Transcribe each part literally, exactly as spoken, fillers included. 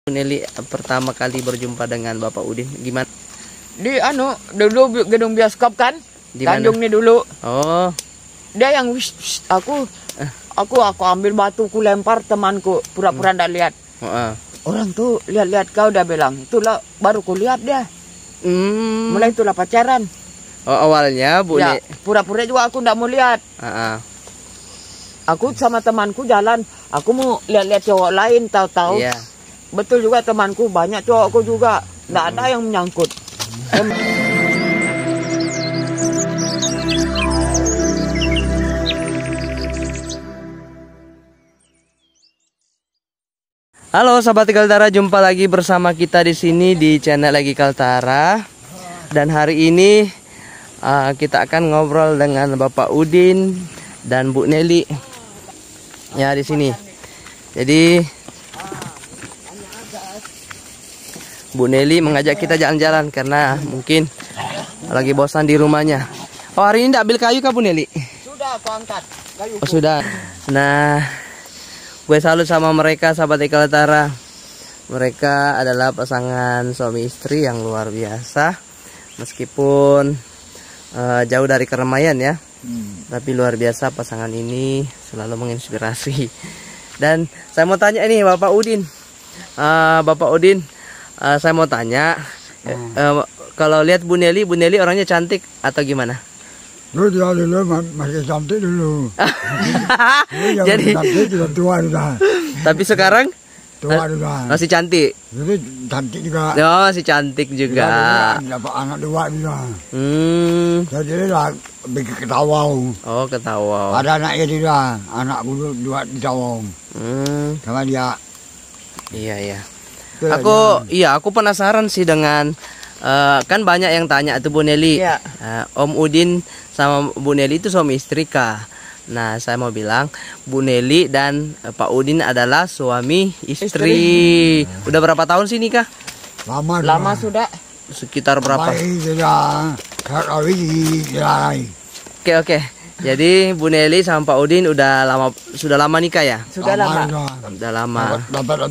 Nelly pertama kali berjumpa dengan Bapak Udin gimana? Di anu dulu gedung bioskop kan? Di mana? Tanjung nih dulu. Oh. Dia yang wish, wish, aku aku aku ambil batu ku lempar temanku pura-pura ndak hmm. lihat. Oh. Orang tuh lihat-lihat kau udah bilang. Itulah baru ku lihat dia. Hmm. Mulai itulah pacaran. Oh, awalnya Bu ya, pura-pura juga aku ndak mau lihat. Uh-uh. Aku sama temanku jalan, aku mau lihat-lihat cowok lain, tahu-tahu. Iya. Betul juga temanku, banyak cowokku juga. Nggak ada yang menyangkut. Halo sahabat Kaltara, jumpa lagi bersama kita di sini di channel Lagi Kaltara. Dan hari ini uh, kita akan ngobrol dengan Bapak Udin dan Bu Nelly. Ya di sini. Jadi Bu Nelly mengajak kita jalan-jalan karena mungkin lagi bosan di rumahnya. Oh, hari ini tidak ambil kayu kah Bu Nelly? Sudah aku angkat kayu. Oh sudah. Nah, gue salut sama mereka sahabat Kaltara. Mereka adalah pasangan suami istri yang luar biasa. Meskipun uh, jauh dari keramaian ya, hmm. tapi luar biasa pasangan ini selalu menginspirasi. Dan saya mau tanya ini Bapak Udin, uh, Bapak Udin. Uh, saya mau tanya, hmm. uh, kalau lihat Bu Nelly, Bu Nelly orangnya cantik atau gimana? Dulu dia dulu masih cantik dulu. Jadi cantik sudah tua sudah. Tapi sekarang tua sudah. Masih cantik. Jadi cantik juga. Oh, masih cantik juga. Dapat anak dua juga. Hmm. Jadi lah bikin ketawa. Oh, ketawa. Ada anaknya juga, anak bulu dua ketawa. Hmm. Sama dia. Iya iya. Aku iya aku penasaran sih dengan uh, kan banyak yang tanya tuh Bu Nelly, ya. uh, Om Udin sama Bu Nelly itu suami istri kah? Nah saya mau bilang Bu Nelly dan uh, Pak Udin adalah suami istri. istri. Udah berapa tahun sih nikah? Lama, Lama sudah. Sekitar berapa? Oke oke. Jadi Bu Nelly sama Pak Udin udah lama sudah lama nikah ya? Sudah lama. lama. Sudah lama. Dapat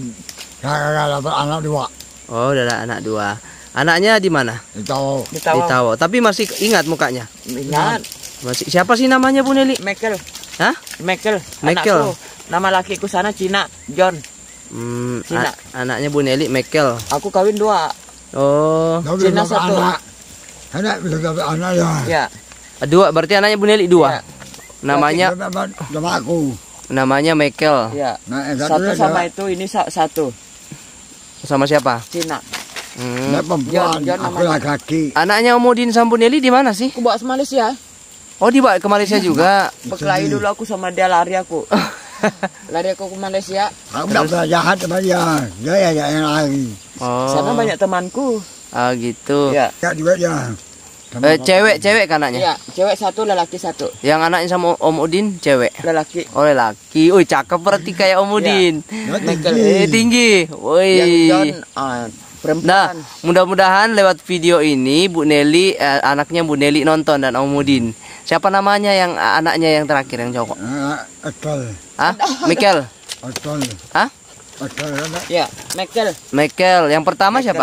dapat anak dua. Oh, udah ada anak dua. Anaknya di mana? Di Tawo. Di Tawo. Tapi masih ingat mukanya? Ingat. Masih. Siapa sih namanya Bu Nelly? Michael. Hah? Michael. Michael. Anakku. Nama lakiku sana Cina, John. Hmm, Cina. An anaknya Bu Nelly Michael. Aku kawin dua. Oh. Cina satu. Anak. Anak bisa dapat anak ya. Ya. Dua, berarti anaknya Bu Nelly dua. Ya. Namanya sama aku. Namanya Michael. Ya. Nah, satu sama itu ini satu. Sama siapa? Cina. Hmm. Nah, perempuan, aku laki-laki. Anaknya Om Udin sama Bu Nelly di mana sih? Aku bawa ke Malaysia. Oh, dibawa ke Malaysia juga. Berkelahi dulu aku sama dia, lari aku. Lari aku ke Malaysia. Aku enggak pernah jahat sama dia. Dia ya yang lari. Oh. Sana banyak temanku. Ah, gitu. Ya. Ya juga dia. Eh, cewek, cewek kan anaknya? Iya, cewek satu, lelaki satu. Yang anaknya sama Om Udin cewek? Lelaki. Oh, lelaki. Wih, cakep berarti kayak Om Udin. Ya. Michael. Eh, tinggi. Wih. Yang John, uh, perempuan. Nah, mudah-mudahan lewat video ini Bu Nelly, eh, anaknya Bu Nelly nonton dan Om Udin. Siapa namanya yang anaknya yang terakhir yang cowok? Akal. Hah? Michael. Akal. Hah? Akal. Ya, Michael. Michael. Yang pertama Michael. siapa?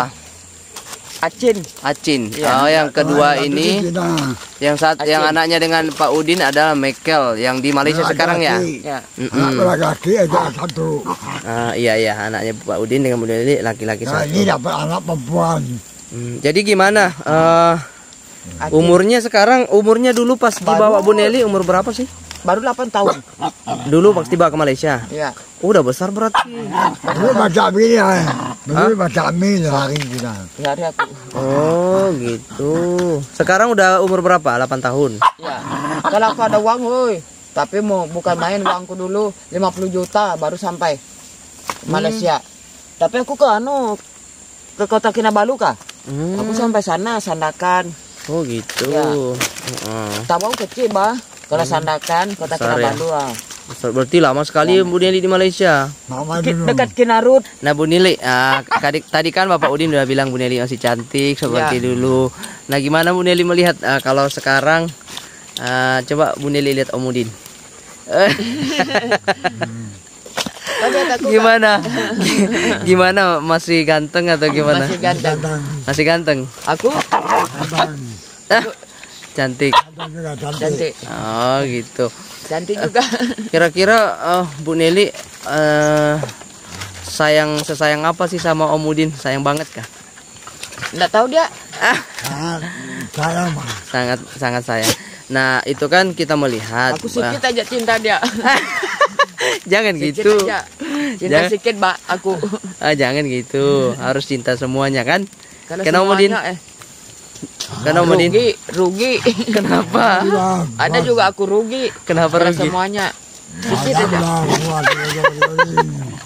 Acin. Acin. Ya. Oh, yang kedua Oh, ini yang saat Acin. yang anaknya dengan Pak Udin adalah Michael yang di Malaysia Anak sekarang ya. Ya. Anak laki-laki aja satu. Ah, iya iya, anaknya Pak Udin dengan Bu Nelly laki-laki Nah, satu. ini dapat anak perempuan. Hmm, jadi gimana? Uh, umurnya sekarang, umurnya dulu pas dibawa Bu Nelly umur berapa sih? Baru delapan tahun. Dulu pas dibawa ke Malaysia. Iya. Oh, udah besar berarti. Dulu baca mie ya. Dulu baca mie lari kita. Lari aku. Oh, gitu. Sekarang udah umur berapa? delapan tahun. Ya. Kalau aku ada uang, woi. Tapi mau bukan main uangku dulu lima puluh juta baru sampai Malaysia. Hmm. Tapi aku ke anu ke kota Kinabalu kah? Hmm. Aku sampai sana Sandakan. Oh, gitu. Ya. Uh. Tabau kecil, bah. Kalau Sandakan, kota Besar, Kinabalu. ya? Berarti lama sekali Bu Nelly di Malaysia. Ki dekat Kinarut. Nah Bu Nelly, uh, tadi, tadi kan Bapak Udin udah bilang Bu Nelly masih cantik seperti ya. Dulu. Nah gimana Bu Nelly melihat uh, kalau sekarang? Uh, coba Bu Nelly lihat Om Udin. Lihat aku, Kak. Gimana? Gimana? Masih ganteng atau gimana? Masih ganteng. Ganteng. Masih ganteng. Aku Ganteng. Ah, cantik. Ganteng juga cantik. cantik. Oh, gitu. Cantik juga. Kira-kira eh, Bu Nelly eh, sayang sesayang apa sih sama Om Udin? Sayang banget kah? Enggak tahu dia. Ah, Sangat sayang mah. sangat sangat sayang. Nah, itu kan kita melihat. Aku sedikit aja cinta dia. Jangan Sedikit gitu. aja. Cinta Jangan- sedikit, Mbak, aku. Ah, jangan gitu. Harus cinta semuanya kan? Kalau Kenapa, Udin? semuanya, eh, Kenapa Om Udin? rugi, rugi. Kenapa? Bilang, Ada juga aku rugi. Kenapa Kalau rugi? semuanya. Sedikit ada aja. bilang, buat dia.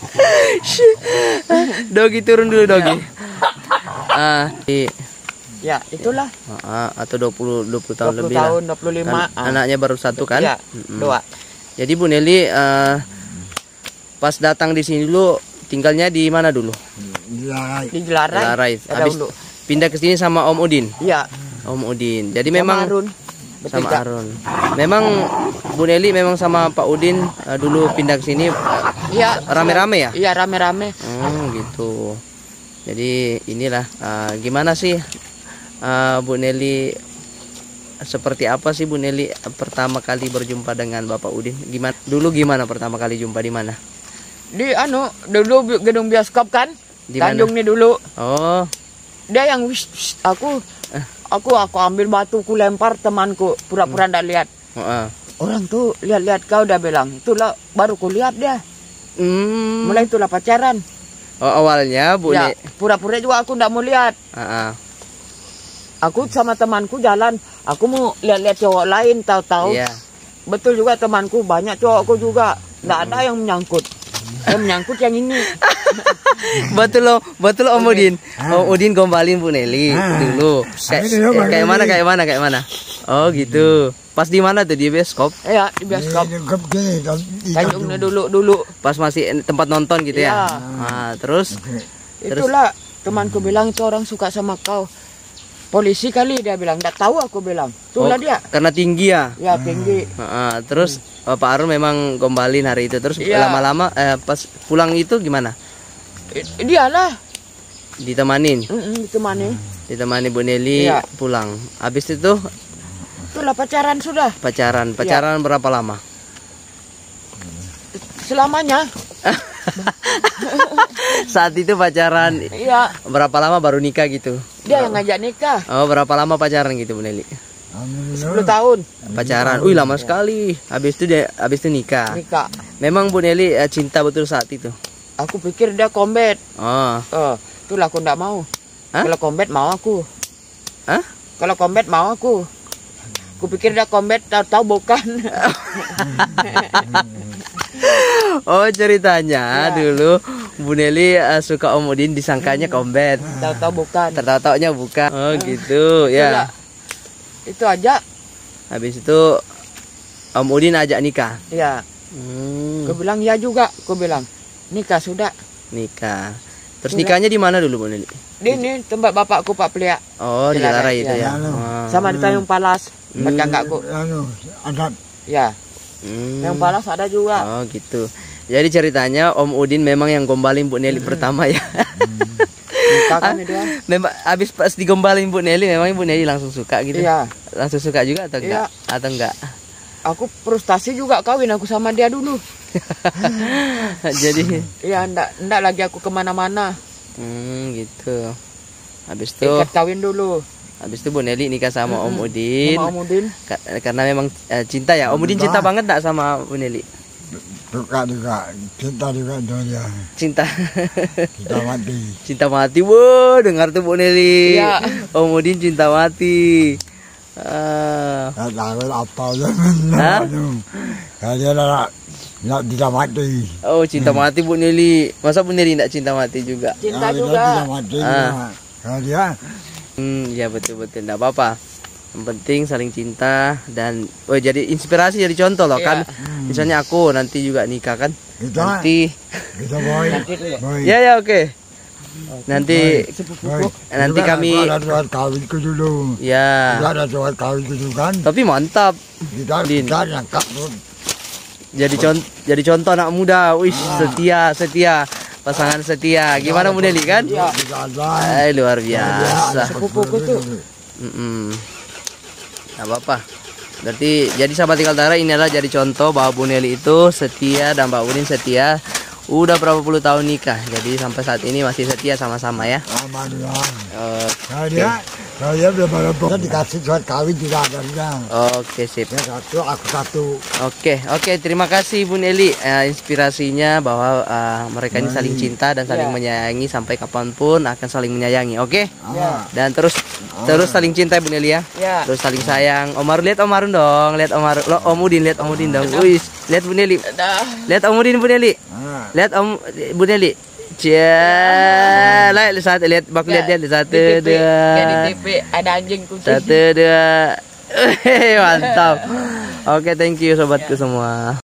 Dogi turun dulu Dogi. Ah, di, Ya, itulah. ah, atau dua puluh dua puluh tahun dua puluh lebih lah. tahun, dua puluh lima. An- anaknya baru satu kan? Ya, Mm-mm. dua. Jadi Bu Nelly eh, pas datang di sini dulu tinggalnya di mana dulu? Dia Di Jelarai. Larai. Ada Habis dulu. pindah ke sini sama Om Udin. Iya. Om Udin. Jadi Sama memang Harun. sama Bertiga. Arun. Memang Bu Nelly memang sama Pak Udin eh, dulu pindah ke sini eh, Iya. rame-rame ya? Iya, rame-rame. Hmm, gitu. Jadi inilah eh, gimana sih eh, Bu Nelly, seperti apa sih Bu Nelly eh, pertama kali berjumpa dengan Bapak Udin? Gimana? Dulu gimana pertama kali jumpa di mana? Di anu, dulu bi- gedung bioskop kan? Di mana? Tanjung nih dulu. Oh, Dia yang wish, wish, aku Eh. aku aku ambil batu, ku lempar temanku, pura-pura ndak lihat. oh, ah. Orang tuh lihat-lihat kau, udah bilang. Itulah baru ku lihat dia. Hmm. Mulai itulah pacaran. Oh, awalnya Bu Ya, Ne- pura-pura juga aku ndak mau lihat. ah, ah. Aku sama temanku jalan, aku mau lihat-lihat cowok lain, tahu-tahu. Iya. Betul juga temanku, banyak cowokku juga. Nggak ada yang menyangkut. Yang menyangkut yang ini. Betul loh, betul Om Udin. Om Udin gombalin Bu Nelly Ah. dulu. Kayak, Ini dia, Bang kayak mana Nelly. kayak mana kayak mana? Oh, gitu. Pas di mana tuh, di bioskop? Ya, di bioskop. gini, Tanjung nih dulu dulu. Pas masih tempat nonton gitu ya. Iya. Ah, terus Terus? Itulah temanku bilang itu orang suka sama kau. Polisi kali dia bilang, nggak tahu aku bilang. Itulah oh, dia. karena tinggi ya. Ya tinggi. Ah, terus oh, Pak Arun memang gombalin hari itu. Terus Iya. lama-lama eh, pas pulang itu gimana? I- Dialah. Ditemanin, Mm-mm, ditemani. ditemani Bu Nelly Iya. pulang. Habis itu Itulah pacaran sudah. pacaran. Pacaran berapa lama? Selamanya. Saat itu pacaran Iya. berapa lama baru nikah gitu? Dia yang ngajak nikah. Oh, berapa lama pacaran gitu Bu Nelly? sepuluh tahun Pacaran. Wih, lama sekali. Habis itu dia habis itu nikah. nikah. Memang Bu Nelly eh, cinta betul saat itu. Aku pikir dia kombet. Oh. Oh, itulah aku nggak mau. Hah? Kalau kombet mau aku. Hah? Kalau kombet mau aku. Aku pikir dia kombet, tahu-tahu bukan. Oh, ceritanya Ya. dulu Bu Nelly eh, suka Om Udin, disangkanya kombet. Tahu-tahu bukan. Tertawa-tawanya bukan. Oh, gitu. Itulah. Ya. Itu aja. Habis itu Om Udin ajak nikah. Ya. Hmm, Aku bilang ya juga. Aku bilang nikah sudah. nikah. Terus Sudah. nikahnya di mana dulu Bu Nelly? Di ini tempat bapakku Pak Pelia. Oh, di Dilarang, Larai itu ya. ya. Oh. Sama di Tanjung Palas. Hmm. Tempat kakakku. Anu, adat. Ya. Hmm. Tanjung Palas ada juga. Oh, gitu. Jadi ceritanya Om Udin memang yang gombalin Bu Nelly pertama ya. Nikah kan itu. Memang habis pas digombalin Bu Nelly memang Bu Nelly langsung suka gitu. Iya. Langsung suka juga atau enggak? Iya. Atau enggak? Aku frustasi juga kawin aku sama dia dulu. Jadi Iya, ndak ndak lagi aku kemana-mana. hmm, gitu. Habis itu Ikat kawin dulu. habis itu Bu Nelly nikah sama Om Udin. Sama Om Udin. Ka- karena memang eh, cinta ya. Om Udin cinta banget enggak sama Bu Nelly? Suka juga, cinta juga dia. Cinta. Cinta mati. Cinta mati. Wow, dengar tuh Bu Nelly. Iya. Om Udin cinta mati. Ah. Tak tahu apa aja. Hah? Anu, kalau dia nak nak cinta mati. Oh, cinta mati Bu Nelly. Masa Bu Nelly enggak cinta mati juga? Cinta Kalau dia juga. Cinta mati. Ah. juga. Kalau dia Hmm, ya betul-betul enggak apa-apa. Yang penting saling cinta dan oh jadi inspirasi, jadi contoh loh Iya. kan. Misalnya aku nanti juga nikah kan. kita Nanti kita boy. Nanti dulu. Boy. ya ya oke. Nanti Boy. nanti Juga kami ada surat kawinku dulu. ya. Juga ada surat kawinku dulu kan. Tapi mantap. Kita Din. kita nyangka pun. Jadi contoh, jadi contoh anak muda. Wih, setia, setia. Pasangan setia. Gimana Bu Nelly kan? Iya. Eh, luar biasa. Sepupuku tuh. Mm-mm. Nggak apa-apa. Berarti jadi sahabat Kaltara ini adalah jadi contoh bahwa Bu Nelly itu setia dan Mbak Udin setia. Udah berapa puluh tahun nikah, jadi sampai saat ini masih setia sama-sama ya. Aman ya. Eh, Nah dia, nah dia belum ada pokoknya dikasih surat kawin tidak ada dia. Oke sip. Ya satu, aku satu. Oke oke terima kasih Bu Nelly, Eh, inspirasinya bahwa eh, mereka ini saling cinta dan saling Ya. menyayangi sampai kapanpun akan saling menyayangi. Oke. Ah. Dan terus terus saling cinta Bu Nelly ya. Ya. Terus saling sayang. Om Marun lihat Om Marun dong, lihat Om Marun. Lo Om Udin lihat Om Udin dong. Wih, lihat Bu Nelly. Dah. Lihat Om Udin Bu Nelly. Ah. Lihat Om Bu Nelly. Cia, lihat satu lihat bak lihat lihat satu Di T V, kayak di dua T V ada anjing kucing. satu dua. Mantap. Oke, thank you sobatku semua.